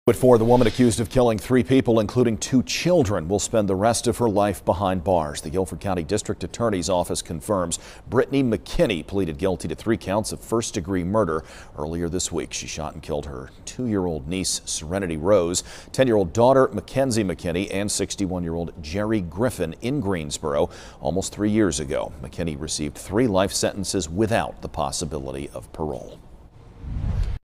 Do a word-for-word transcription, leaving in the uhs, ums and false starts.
But for the woman accused of killing three people, including two children, will spend the rest of her life behind bars. The Guilford County District Attorney's Office confirms Brittany McKinney pleaded guilty to three counts of first-degree murder. Earlier this week, she shot and killed her two-year-old niece, Serenity Rose, ten-year-old daughter, Mackenzie McKinney, and sixty-one-year-old Jerry Griffin in Greensboro almost three years ago. McKinney received three life sentences without the possibility of parole.